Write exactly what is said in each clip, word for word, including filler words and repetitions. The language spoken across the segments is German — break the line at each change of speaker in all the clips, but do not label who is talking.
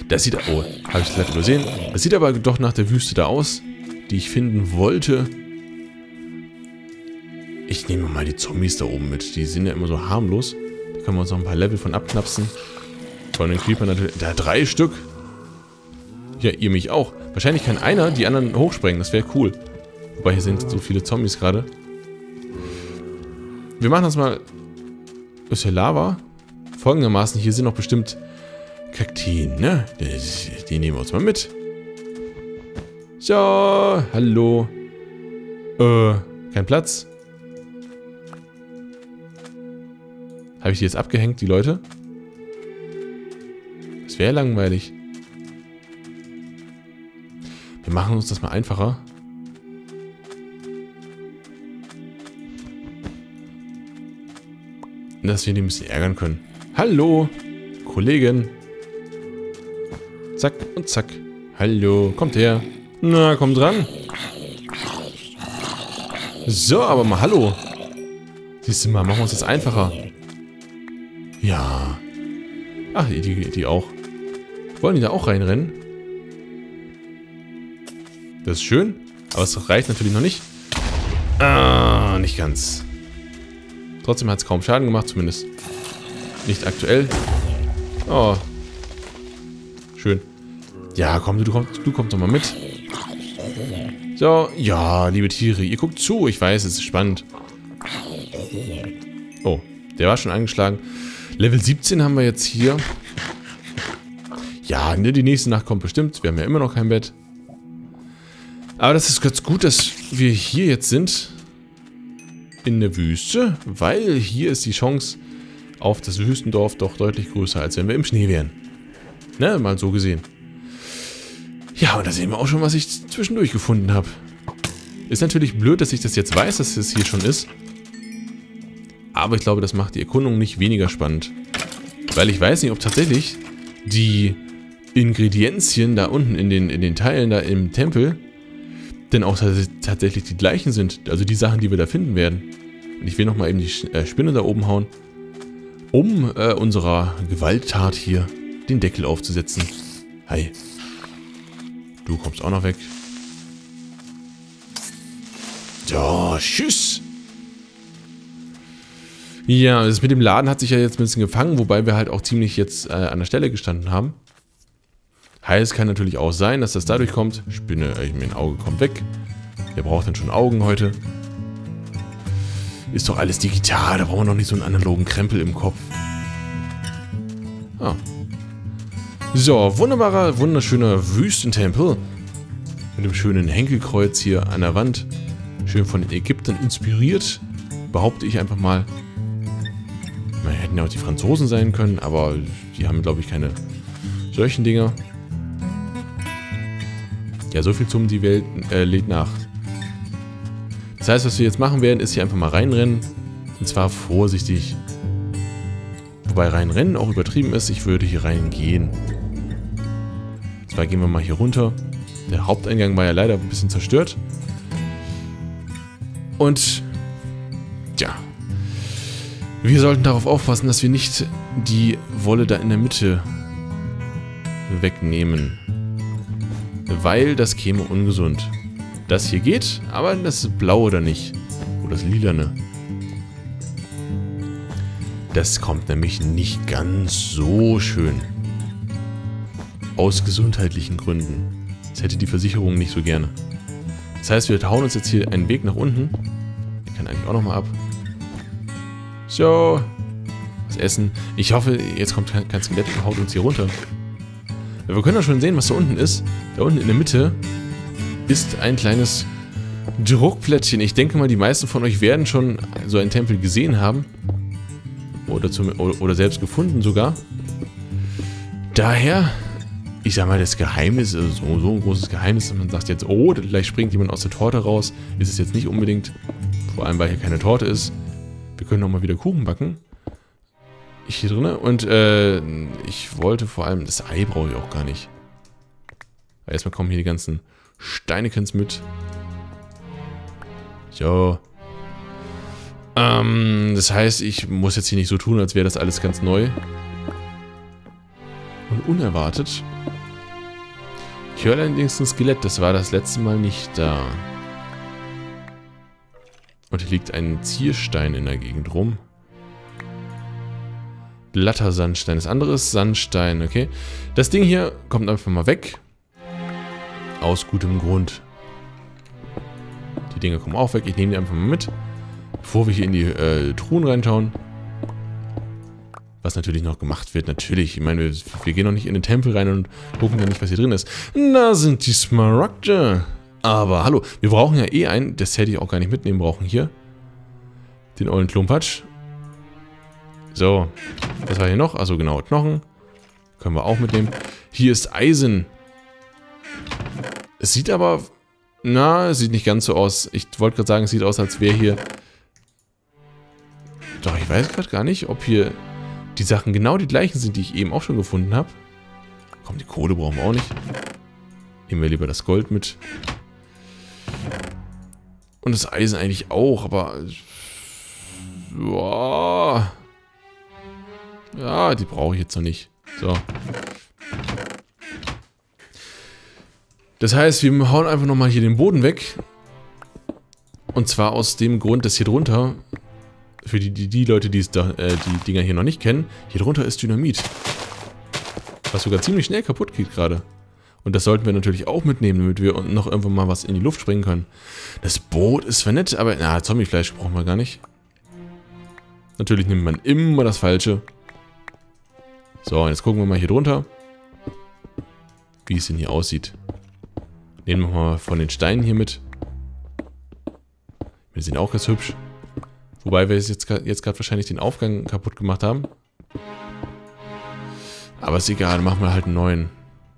Das sieht... Oh, habe ich das übersehen. Das sieht aber doch nach der Wüste da aus, die ich finden wollte. Ich nehme mal die Zombies da oben mit. Die sind ja immer so harmlos. Da können wir uns noch ein paar Level von abknapsen. Von den Creepern natürlich. Da drei Stück. Ja, ihr mich auch. Wahrscheinlich kann einer die anderen hochsprengen. Das wäre cool. Wobei hier sind so viele Zombies gerade. Wir machen das mal... Ist hier Lava? Folgendermaßen, hier sind noch bestimmt Kakteen, ne? Die nehmen wir uns mal mit. So, hallo. Äh, kein Platz. Habe ich die jetzt abgehängt, die Leute? Das wäre langweilig. Wir machen uns das mal einfacher. Dass wir die ein bisschen ärgern können. Hallo, Kollegin. Zack und zack. Hallo, kommt her. Na, kommt dran. So, aber mal hallo. Siehst du mal, machen wir uns das einfacher. Ja. Ach, die, die, die auch. Wollen die da auch reinrennen? Das ist schön, aber es reicht natürlich noch nicht. Ah, nicht ganz. Trotzdem hat es kaum Schaden gemacht, zumindest nicht aktuell. Oh. Schön. Ja, komm, du kommst, du kommst doch mal mit. So, ja, liebe Tiere, ihr guckt zu. Ich weiß, es ist spannend. Oh, der war schon angeschlagen. Level siebzehn haben wir jetzt hier. Ja, ne, die nächste Nacht kommt bestimmt. Wir haben ja immer noch kein Bett. Aber das ist ganz gut, dass wir hier jetzt sind. In der Wüste, weil hier ist die Chance auf das Wüstendorf doch deutlich größer, als wenn wir im Schnee wären. Ne, mal so gesehen. Ja, und da sehen wir auch schon, was ich zwischendurch gefunden habe. Ist natürlich blöd, dass ich das jetzt weiß, dass es hier schon ist. Aber ich glaube, das macht die Erkundung nicht weniger spannend. Weil ich weiß nicht, ob tatsächlich die Ingredienzien da unten in den, in den Teilen da im Tempel denn auch tatsächlich die gleichen sind. Also die Sachen, die wir da finden werden. Und ich will nochmal eben die Spinne da oben hauen, um äh, unserer Gewalttat hier den Deckel aufzusetzen. Hi. Du kommst auch noch weg. So, tschüss. Ja, das mit dem Laden hat sich ja jetzt ein bisschen gefangen, wobei wir halt auch ziemlich jetzt äh, an der Stelle gestanden haben. Heißt, kann natürlich auch sein, dass das dadurch kommt. Spinne, äh, mein Auge kommt weg. Wer braucht denn schon Augen heute? Ist doch alles digital, da brauchen wir noch nicht so einen analogen Krempel im Kopf. Ah. So, wunderbarer, wunderschöner Wüstentempel. Mit dem schönen Henkelkreuz hier an der Wand. Schön von den Ägyptern inspiriert. Behaupte ich einfach mal. Man hätten ja auch die Franzosen sein können, aber die haben, glaube ich, keine solchen Dinger. Ja, so viel zum die Welt äh, lädt nach. Das heißt, was wir jetzt machen werden, ist hier einfach mal reinrennen. Und zwar vorsichtig. Wobei reinrennen auch übertrieben ist. Ich würde hier reingehen. Und zwar gehen wir mal hier runter. Der Haupteingang war ja leider ein bisschen zerstört. Und ja, wir sollten darauf aufpassen, dass wir nicht die Wolle da in der Mitte wegnehmen. Weil das käme ungesund. Das hier geht, aber das blaue da nicht. Oder das lilane. Das kommt nämlich nicht ganz so schön. Aus gesundheitlichen Gründen. Das hätte die Versicherung nicht so gerne. Das heißt, wir hauen uns jetzt hier einen Weg nach unten. Der kann eigentlich auch nochmal ab. So. Was essen. Ich hoffe, jetzt kommt kein Skelett und haut uns hier runter. Wir können ja schon sehen, was da unten ist. Da unten in der Mitte ist ein kleines Druckplättchen. Ich denke mal, die meisten von euch werden schon so einen Tempel gesehen haben. Oder, zum, oder selbst gefunden sogar. Daher, ich sag mal, das Geheimnis, also so, so ein großes Geheimnis, dass man sagt jetzt, oh, gleich springt jemand aus der Torte raus. Ist es jetzt nicht unbedingt. Vor allem, weil hier keine Torte ist. Wir können auch mal wieder Kuchen backen. Ich hier drin. Und äh, ich wollte vor allem, das Ei brauche ich auch gar nicht. Aber erstmal kommen hier die ganzen Steinekens mit. So. Ähm, das heißt, ich muss jetzt hier nicht so tun, als wäre das alles ganz neu. Und unerwartet. höre allerdings ein Skelett. Das war das letzte Mal nicht da. Und hier liegt ein Zierstein in der Gegend rum. Glatter Sandstein. Das andere ist Sandstein, okay. Das Ding hier kommt einfach mal weg. Aus gutem Grund. Die Dinger kommen auch weg. Ich nehme die einfach mal mit. Bevor wir hier in die äh, Truhen reinschauen. Was natürlich noch gemacht wird. Natürlich. Ich meine, wir, wir gehen noch nicht in den Tempel rein und gucken dann nicht, was hier drin ist. Da sind die Smaragde. Aber hallo. Wir brauchen ja eh einen. Das hätte ich auch gar nicht mitnehmen brauchen hier. Den ollen Klumpatsch. So. Was war hier noch? Also genau, Knochen. Können wir auch mitnehmen. Hier ist Eisen. Es sieht aber... Na, es sieht nicht ganz so aus. Ich wollte gerade sagen, es sieht aus, als wäre hier... Doch, ich weiß gerade gar nicht, ob hier die Sachen genau die gleichen sind, die ich eben auch schon gefunden habe. Komm, die Kohle brauchen wir auch nicht. Nehmen wir lieber das Gold mit. Und das Eisen eigentlich auch, aber... Boah. Ja, die brauche ich jetzt noch nicht. So. Das heißt, wir hauen einfach nochmal hier den Boden weg. Und zwar aus dem Grund, dass hier drunter, für die, die, die Leute, die, es da, äh, die Dinger hier noch nicht kennen, hier drunter ist Dynamit. Was sogar ziemlich schnell kaputt geht gerade. Und das sollten wir natürlich auch mitnehmen, damit wir noch irgendwann mal was in die Luft springen können. Das Boot ist zwar nett, aber na, Zombiefleisch brauchen wir gar nicht. Natürlich nimmt man immer das Falsche. So, und jetzt gucken wir mal hier drunter, wie es denn hier aussieht. Nehmen wir mal von den Steinen hier mit. Wir sind auch ganz hübsch. Wobei wir jetzt, jetzt gerade wahrscheinlich den Aufgang kaputt gemacht haben. Aber ist egal, machen wir halt einen neuen.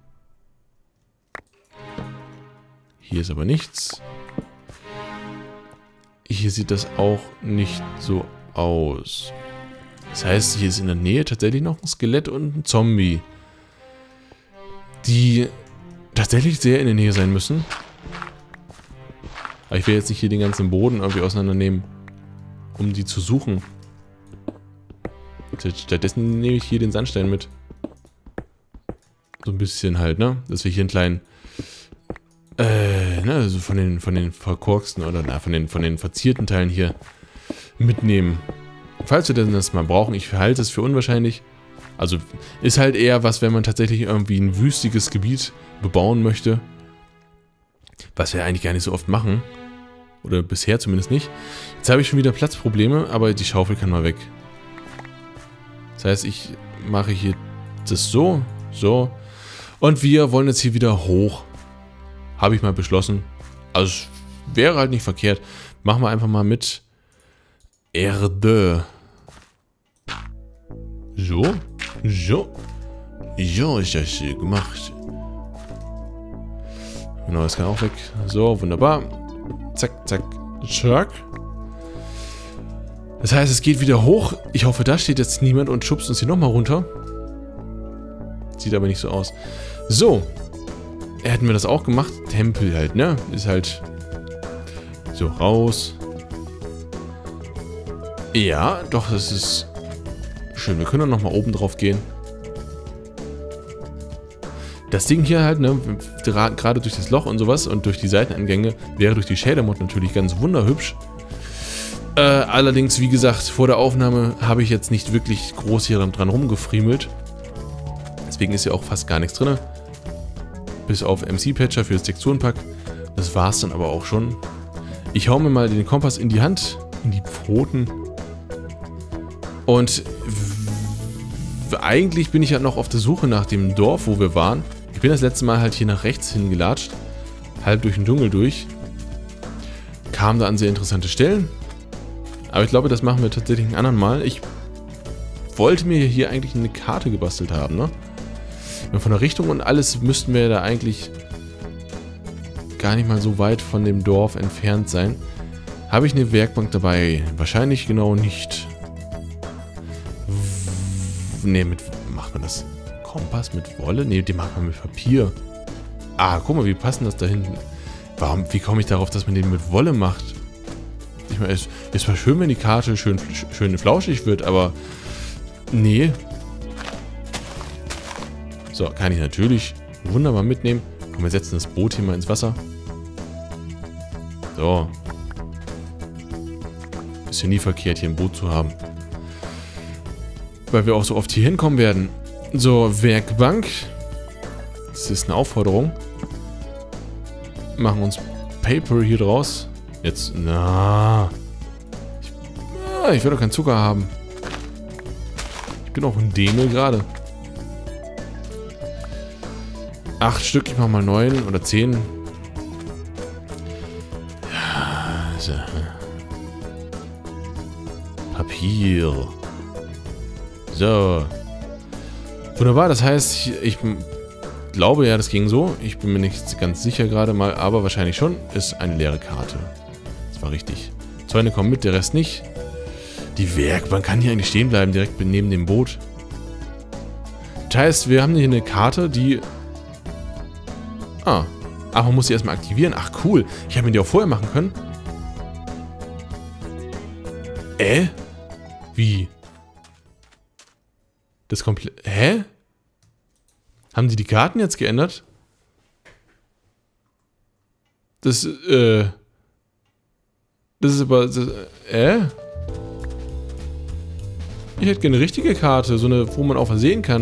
Hier ist aber nichts. Hier sieht das auch nicht so aus. Das heißt, hier ist in der Nähe tatsächlich noch ein Skelett und ein Zombie. Die tatsächlich sehr in der Nähe sein müssen. Aber ich will jetzt nicht hier den ganzen Boden irgendwie auseinandernehmen, um die zu suchen. Stattdessen nehme ich hier den Sandstein mit. So ein bisschen halt, ne? Dass wir hier einen kleinen... Äh, ne? Also von den, von den verkorksten oder na, von den, von den verzierten Teilen hier mitnehmen. Falls wir das mal brauchen, ich halte es für unwahrscheinlich. Also ist halt eher was, wenn man tatsächlich irgendwie ein wüstiges Gebiet bebauen möchte. Was wir eigentlich gar nicht so oft machen. Oder bisher zumindest nicht. Jetzt habe ich schon wieder Platzprobleme, aber die Schaufel kann mal weg. Das heißt, ich mache hier das so, so. Und wir wollen jetzt hier wieder hoch. Habe ich mal beschlossen. Also es wäre halt nicht verkehrt. Machen wir einfach mal mit Erde. So. So. So ist das gemacht. Genau, das kann auch weg. So, wunderbar. Zack, zack, zack. Das heißt, es geht wieder hoch. Ich hoffe, da steht jetzt niemand und schubst uns hier nochmal runter. Sieht aber nicht so aus. So. Hätten wir das auch gemacht. Tempel halt, ne? Ist halt so raus. Ja, doch, das ist schön. Wir können dann nochmal oben drauf gehen. Das Ding hier halt, ne, gerade durch das Loch und sowas und durch die Seiteneingänge, wäre durch die Shader-Mod natürlich ganz wunderhübsch. Äh, allerdings, wie gesagt, vor der Aufnahme habe ich jetzt nicht wirklich groß hier dran rumgefriemelt. Deswegen ist ja auch fast gar nichts drin. Bis auf M C-Patcher für das Texturenpack. Das war's dann aber auch schon. Ich hau mir mal den Kompass in die Hand, in die Pfoten. Und eigentlich bin ich ja noch auf der Suche nach dem Dorf, wo wir waren. Ich bin das letzte Mal halt hier nach rechts hingelatscht. Halb durch den Dschungel durch. Kam da an sehr interessante Stellen. Aber ich glaube, das machen wir tatsächlich ein anderen Mal. Ich wollte mir hier eigentlich eine Karte gebastelt haben, ne? Von der Richtung und alles müssten wir da eigentlich gar nicht mal so weit von dem Dorf entfernt sein. Habe ich eine Werkbank dabei? Wahrscheinlich genau nicht. Ne, mit... Macht man das? Kompass mit Wolle? Ne, den macht man mit Papier. Ah, guck mal, wie passen das da hinten. Warum, wie komme ich darauf, dass man den mit Wolle macht? Ich meine, es ist zwar schön, wenn die Karte schön, schön flauschig wird, aber... Nee. So, kann ich natürlich wunderbar mitnehmen. Komm, wir setzen das Boot hier mal ins Wasser. So. Ist ja nie verkehrt, hier ein Boot zu haben. Weil wir auch so oft hier hinkommen werden. So, Werkbank. Das ist eine Aufforderung. Machen uns Paper hier draus. Jetzt, na. Ich, ah, ich will doch keinen Zucker haben. Ich bin auch ein Dämel gerade. Acht Stück, ich mach mal neun oder zehn. Ja, so. Papier. So. Wunderbar, das heißt, ich, ich glaube ja, das ging so. Ich bin mir nicht ganz sicher gerade mal, aber wahrscheinlich schon. Ist eine leere Karte. Das war richtig. Zäune kommen mit, der Rest nicht. Die Werkbank kann hier eigentlich stehen bleiben, direkt neben dem Boot. Das heißt, wir haben hier eine Karte, die... Ah. Ach, man muss sie erstmal aktivieren. Ach, cool. Ich habe mir die auch vorher machen können. Äh? Wie? Das komplett... Hä? Haben die die Karten jetzt geändert? Das, äh... Das ist aber... Das, äh? Ich hätte gerne eine richtige Karte. So eine, wo man auch versehen kann.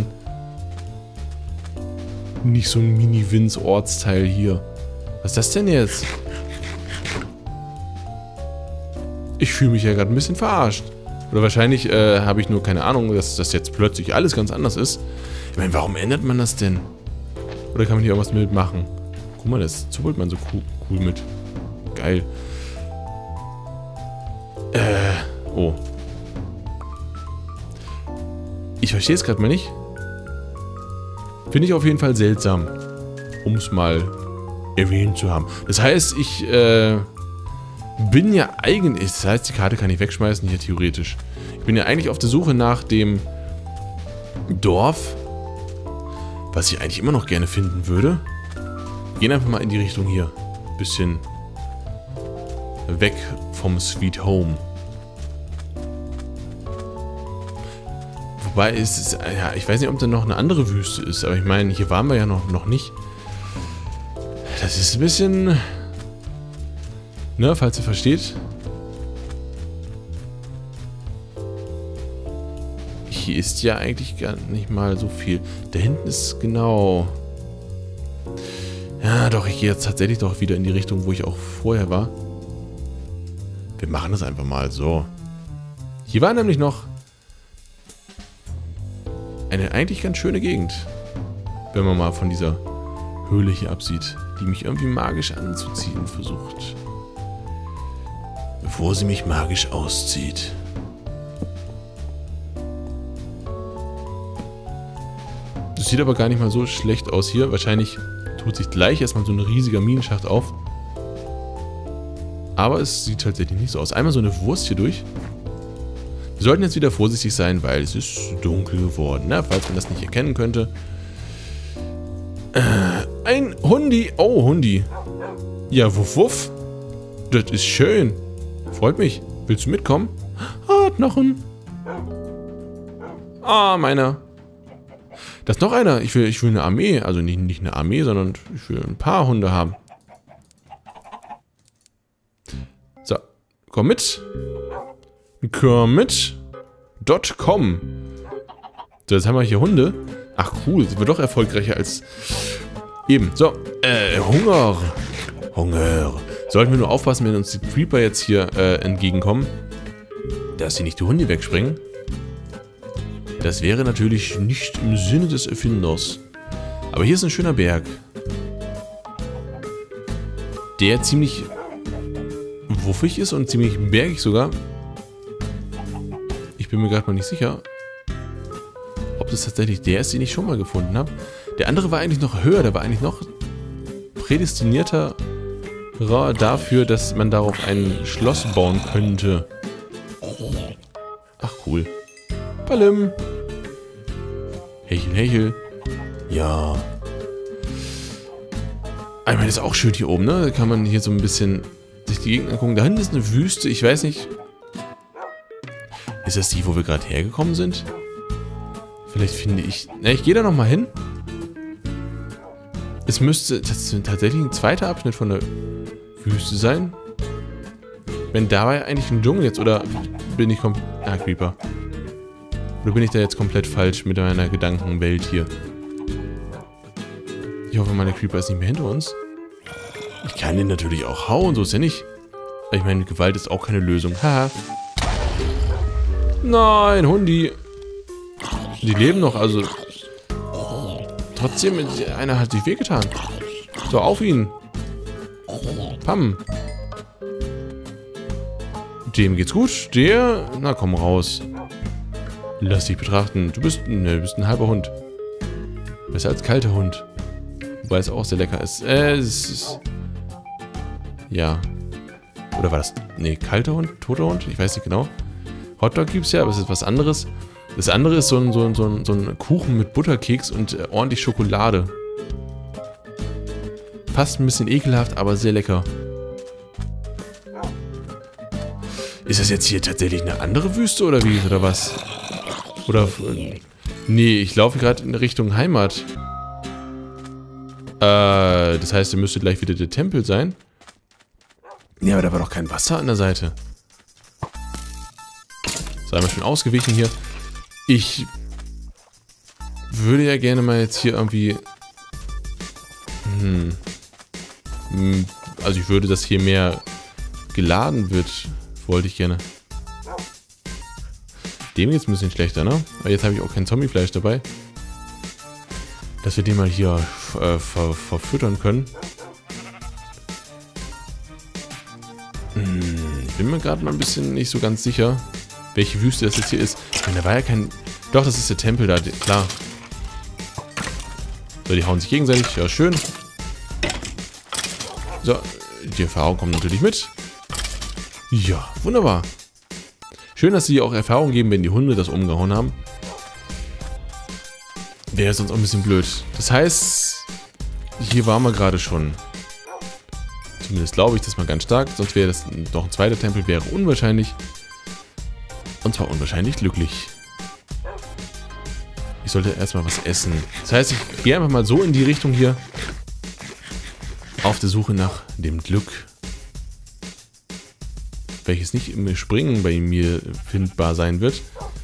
Nicht so ein Mini-Wins-Ortsteil hier. Was ist das denn jetzt? Ich fühle mich ja gerade ein bisschen verarscht. Oder wahrscheinlich äh, habe ich nur keine Ahnung, dass das jetzt plötzlich alles ganz anders ist. Ich meine, warum ändert man das denn? Oder kann man hier irgendwas mitmachen? Guck mal, das zuppelt man so cool, cool mit. Geil. Äh, oh. Ich verstehe es gerade mal nicht. Finde ich auf jeden Fall seltsam. Um es mal erwähnt zu haben. Das heißt, ich äh, bin ja eigentlich... Das heißt, die Karte kann ich wegschmeißen hier theoretisch. Ich bin ja eigentlich auf der Suche nach dem Dorf. Was ich eigentlich immer noch gerne finden würde. Gehen einfach mal in die Richtung hier. Bisschen weg vom Sweet Home. Wobei es ist, ja, ich weiß nicht, ob da noch eine andere Wüste ist, aber ich meine, hier waren wir ja noch, noch nicht. Das ist ein bisschen, ne, falls ihr versteht. Hier ist ja eigentlich gar nicht mal so viel. Da hinten ist genau... Ja, doch, ich gehe jetzt tatsächlich doch wieder in die Richtung, wo ich auch vorher war. Wir machen das einfach mal so. Hier war nämlich noch eine eigentlich ganz schöne Gegend. Wenn man mal von dieser Höhle hier absieht, die mich irgendwie magisch anzuziehen versucht. Bevor sie mich magisch auszieht. Das sieht aber gar nicht mal so schlecht aus hier. Wahrscheinlich tut sich gleich erstmal so ein riesiger Minenschacht auf. Aber es sieht tatsächlich nicht so aus. Einmal so eine Wurst hier durch. Wir sollten jetzt wieder vorsichtig sein, weil es ist dunkel geworden. Na, falls man das nicht erkennen könnte. Äh, ein Hundi. Oh, Hundi. Ja, wuff, wuff. Das ist schön. Freut mich. Willst du mitkommen? Ah, Knochen. Ah, meiner. Da ist noch einer. Ich will, ich will eine Armee. Also nicht, nicht eine Armee, sondern ich will ein paar Hunde haben. So, komm mit. Komm mit. .com. So, jetzt haben wir hier Hunde. Ach cool, sind wir doch erfolgreicher als eben. So, äh, Hunger. Hunger. Sollten wir nur aufpassen, wenn uns die Creeper jetzt hier äh, entgegenkommen, dass sie nicht die Hunde wegspringen. Das wäre natürlich nicht im Sinne des Erfinders. Aber hier ist ein schöner Berg. Der ziemlich wuffig ist und ziemlich bergig sogar. Ich bin mir gerade mal nicht sicher, ob das tatsächlich der ist, den ich schon mal gefunden habe. Der andere war eigentlich noch höher, der war eigentlich noch prädestinierter dafür, dass man darauf ein Schloss bauen könnte. Ach cool. Palim. Hechel, hechel. Ja. Ich meine, das ist auch schön hier oben, ne? Da kann man hier so ein bisschen sich die Gegend angucken. Da hinten ist eine Wüste, ich weiß nicht. Ist das die, wo wir gerade hergekommen sind? Vielleicht finde ich... Na, ich gehe da nochmal hin. Es müsste tatsächlich ein zweiter Abschnitt von der Wüste sein. Wenn da war ja eigentlich ein Dschungel jetzt, oder bin ich komplett... Ah, Creeper. Oder bin ich da jetzt komplett falsch mit meiner Gedankenwelt hier? Ich hoffe, meine Creeper ist nicht mehr hinter uns. Ich kann den natürlich auch hauen, so ist ja nicht. Ich meine, Gewalt ist auch keine Lösung. Haha. Nein, Hundi. Die leben noch, also... Trotzdem, einer hat sich wehgetan. So, auf ihn. Pam. Dem geht's gut. Der... Na, komm raus. Lass dich betrachten. Du bist... Ne, du bist ein halber Hund. Besser als kalter Hund. Wobei es auch sehr lecker ist. Äh, es ist... Ja. Oder war das... Ne, kalter Hund? Toter Hund? Ich weiß nicht genau. Hotdog gibt's ja, aber es ist was anderes. Das andere ist so ein, so ein, so ein, so ein Kuchen mit Butterkeks und äh, ordentlich Schokolade. Fast ein bisschen ekelhaft, aber sehr lecker. Ist das jetzt hier tatsächlich eine andere Wüste oder wie? Oder was? Oder... Äh, nee, ich laufe gerade in Richtung Heimat. Äh, das heißt, da müsste gleich wieder der Tempel sein. Ja, aber da war doch kein Wasser an der Seite. So, einmal schön ausgewichen hier. Ich würde ja gerne mal jetzt hier irgendwie... Hm. Also ich würde, dass hier mehr geladen wird. Wollte ich gerne. Dem geht's ein bisschen schlechter, ne? Aber jetzt habe ich auch kein Zombiefleisch dabei. Dass wir den mal hier äh, ver verfüttern können. Hm, bin mir gerade mal ein bisschen nicht so ganz sicher, welche Wüste das jetzt hier ist. Ich meine, da war ja kein... Doch, das ist der Tempel da, klar. So, die hauen sich gegenseitig. Ja, schön. So, die Erfahrung kommt natürlich mit. Ja, wunderbar. Schön, dass sie auch Erfahrung geben, wenn die Hunde das umgehauen haben. Wäre sonst auch ein bisschen blöd. Das heißt, hier waren wir gerade schon. Zumindest glaube ich das mal ganz stark. Sonst wäre das doch ein zweiter Tempel, wäre unwahrscheinlich. Und zwar unwahrscheinlich glücklich. Ich sollte erstmal was essen. Das heißt, ich gehe einfach mal so in die Richtung hier. Auf der Suche nach dem Glück. Welches nicht im Springen bei mir findbar sein wird.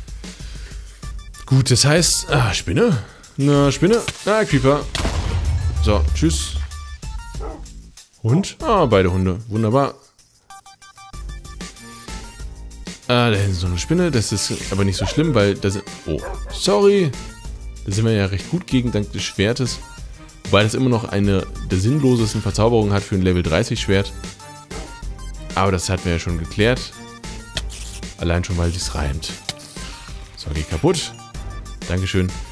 Gut, das heißt... Ah, Spinne? Na, Spinne? Ah, Creeper. So, tschüss. Hund? Ah, beide Hunde. Wunderbar. Ah, da hinten ist so eine Spinne. Das ist aber nicht so schlimm, weil da sind... Oh, sorry. Da sind wir ja recht gut gegen, dank des Schwertes. Wobei das immer noch eine der sinnlosesten Verzauberungen hat für ein Level dreißig Schwert. Aber das hatten wir ja schon geklärt. Allein schon, weil es reimt. So, geh kaputt. Dankeschön.